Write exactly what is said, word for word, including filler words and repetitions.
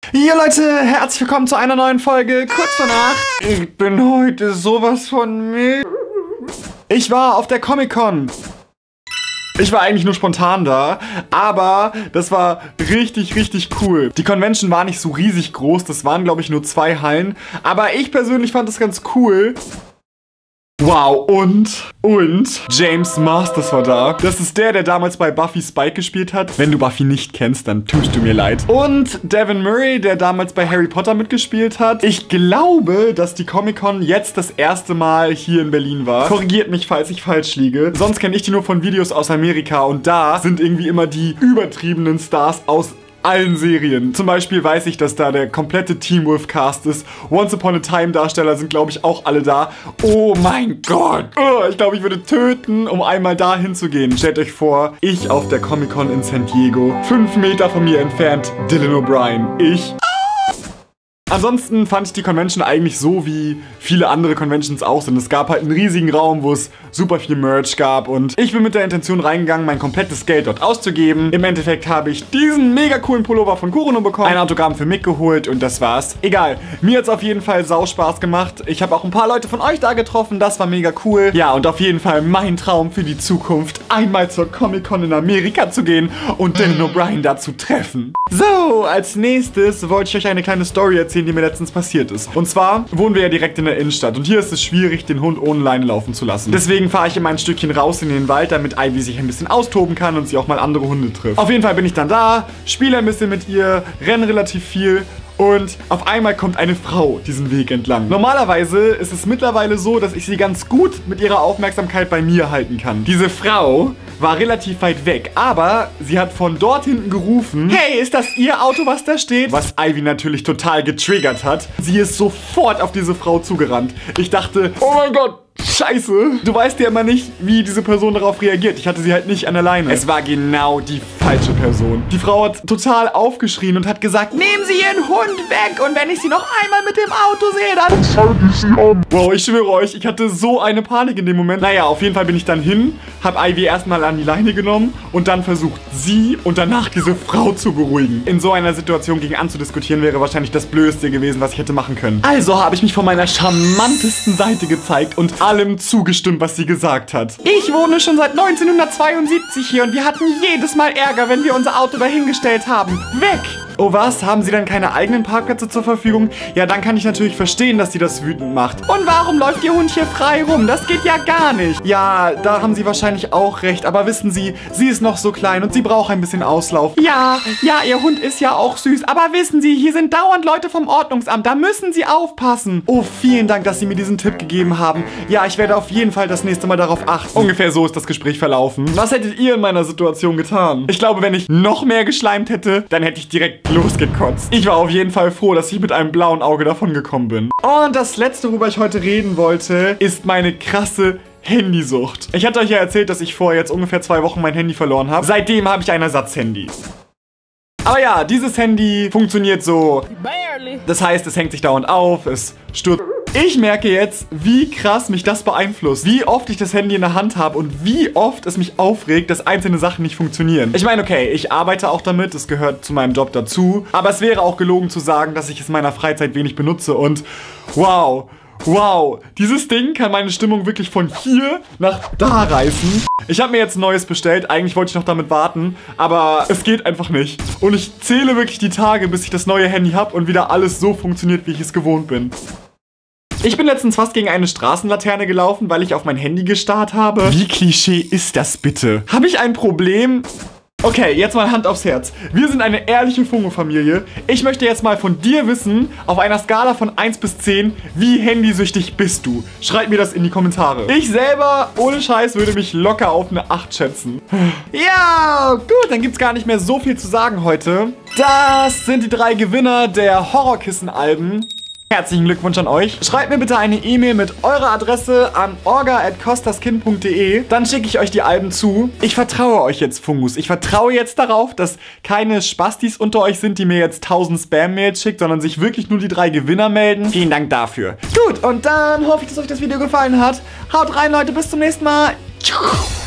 Jo Leute, herzlich willkommen zu einer neuen Folge Kurz vor Nacht. Ich bin heute sowas von müde. Ich war auf der Comic-Con. Ich war eigentlich nur spontan da, aber das war richtig, richtig cool. Die Convention war nicht so riesig groß, das waren glaube ich nur zwei Hallen, aber ich persönlich fand das ganz cool. Wow, und, und, James Masters war da. Das ist der, der damals bei Buffy Spike gespielt hat. Wenn du Buffy nicht kennst, dann tust du mir leid. Und Devin Murray, der damals bei Harry Potter mitgespielt hat. Ich glaube, dass die Comic-Con jetzt das erste Mal hier in Berlin war. Korrigiert mich, falls ich falsch liege. Sonst kenne ich die nur von Videos aus Amerika und da sind irgendwie immer die übertriebenen Stars aus allen Serien. Zum Beispiel weiß ich, dass da der komplette Teen Wolf Cast ist. Once Upon a Time Darsteller sind, glaube ich, auch alle da. Oh mein Gott. Oh, ich glaube, ich würde töten, um einmal da hinzugehen. Stellt euch vor, ich auf der Comic-Con in San Diego. Fünf Meter von mir entfernt, Dylan O'Brien. Ich... Ansonsten fand ich die Convention eigentlich so, wie viele andere Conventions auch sind. Es gab halt einen riesigen Raum, wo es super viel Merch gab und ich bin mit der Intention reingegangen, mein komplettes Geld dort auszugeben. Im Endeffekt habe ich diesen mega coolen Pullover von Kurono bekommen, ein Autogramm für Mick geholt und das war's. Egal, mir hat's auf jeden Fall sau Spaß gemacht. Ich habe auch ein paar Leute von euch da getroffen, das war mega cool. Ja, und auf jeden Fall mein Traum für die Zukunft, einmal zur Comic-Con in Amerika zu gehen und Dylan O'Brien da zu treffen. So, als nächstes wollte ich euch eine kleine Story erzählen, die mir letztens passiert ist. Und zwar wohnen wir ja direkt in der Innenstadt und hier ist es schwierig, den Hund ohne Leine laufen zu lassen. Deswegen fahre ich immer ein Stückchen raus in den Wald, damit Ivy sich ein bisschen austoben kann und sie auch mal andere Hunde trifft. Auf jeden Fall bin ich dann da, spiele ein bisschen mit ihr, renne relativ viel. Und auf einmal kommt eine Frau diesen Weg entlang. Normalerweise ist es mittlerweile so, dass ich sie ganz gut mit ihrer Aufmerksamkeit bei mir halten kann. Diese Frau war relativ weit weg, aber sie hat von dort hinten gerufen: Hey, ist das Ihr Auto, was da steht? Was Ivy natürlich total getriggert hat. Sie ist sofort auf diese Frau zugerannt. Ich dachte, oh mein Gott, Scheiße. Du weißt ja immer nicht, wie diese Person darauf reagiert. Ich hatte sie halt nicht an der Leine. Es war genau die falsche Person. Die Frau hat total aufgeschrien und hat gesagt: Nehmen Sie Ihren Hund weg und wenn ich Sie noch einmal mit dem Auto sehe, dann zeige ich Sie an. Wow, ich schwöre euch, ich hatte so eine Panik in dem Moment. Naja, auf jeden Fall bin ich dann hin, habe Ivy erstmal an die Leine genommen und dann versucht, sie und danach diese Frau zu beruhigen. In so einer Situation gegen anzudiskutieren wäre wahrscheinlich das Blödste gewesen, was ich hätte machen können. Also habe ich mich von meiner charmantesten Seite gezeigt und allem zugestimmt, was sie gesagt hat. Ich wohne schon seit neunzehnhundertzweiundsiebzig hier und wir hatten jedes Mal Ärger, wenn wir unser Auto dahingestellt haben. Weg! Oh was? Haben Sie dann keine eigenen Parkplätze zur Verfügung? Ja, dann kann ich natürlich verstehen, dass sie das wütend macht. Und warum läuft Ihr Hund hier frei rum? Das geht ja gar nicht. Ja, da haben Sie wahrscheinlich auch recht. Aber wissen Sie, sie ist noch so klein und sie braucht ein bisschen Auslauf. Ja, ja, Ihr Hund ist ja auch süß. Aber wissen Sie, hier sind dauernd Leute vom Ordnungsamt. Da müssen Sie aufpassen. Oh, vielen Dank, dass Sie mir diesen Tipp gegeben haben. Ja, ich werde auf jeden Fall das nächste Mal darauf achten. Ungefähr so ist das Gespräch verlaufen. Was hättet ihr in meiner Situation getan? Ich glaube, wenn ich noch mehr geschleimt hätte, dann hätte ich direkt losgekotzt. Ich war auf jeden Fall froh, dass ich mit einem blauen Auge davon gekommen bin. Und das letzte, worüber ich heute reden wollte, ist meine krasse Handysucht. Ich hatte euch ja erzählt, dass ich vor jetzt ungefähr zwei Wochen mein Handy verloren habe. Seitdem habe ich ein Ersatzhandy. Aber ja, dieses Handy funktioniert so. Das heißt, es hängt sich dauernd auf, es stürzt. Ich merke jetzt, wie krass mich das beeinflusst. Wie oft ich das Handy in der Hand habe und wie oft es mich aufregt, dass einzelne Sachen nicht funktionieren. Ich meine, okay, ich arbeite auch damit, es gehört zu meinem Job dazu. Aber es wäre auch gelogen zu sagen, dass ich es in meiner Freizeit wenig benutze. Und wow, wow, dieses Ding kann meine Stimmung wirklich von hier nach da reißen. Ich habe mir jetzt ein neues bestellt. Eigentlich wollte ich noch damit warten, aber es geht einfach nicht. Und ich zähle wirklich die Tage, bis ich das neue Handy habe und wieder alles so funktioniert, wie ich es gewohnt bin. Ich bin letztens fast gegen eine Straßenlaterne gelaufen, weil ich auf mein Handy gestarrt habe. Wie Klischee ist das bitte? Habe ich ein Problem? Okay, jetzt mal Hand aufs Herz. Wir sind eine ehrliche Fungo-Familie. Ich möchte jetzt mal von dir wissen, auf einer Skala von eins bis zehn, wie handysüchtig bist du? Schreib mir das in die Kommentare. Ich selber, ohne Scheiß, würde mich locker auf eine acht schätzen. Ja, gut, dann gibt's gar nicht mehr so viel zu sagen heute. Das sind die drei Gewinner der Horrorkissen-Alben. Herzlichen Glückwunsch an euch. Schreibt mir bitte eine E-Mail mit eurer Adresse an orga at kostaskin punkt de. Dann schicke ich euch die Alben zu. Ich vertraue euch jetzt, Fungus. Ich vertraue jetzt darauf, dass keine Spastis unter euch sind, die mir jetzt tausend Spam-Mails schickt, sondern sich wirklich nur die drei Gewinner melden. Vielen Dank dafür. Gut, und dann hoffe ich, dass euch das Video gefallen hat. Haut rein, Leute. Bis zum nächsten Mal. Ciao.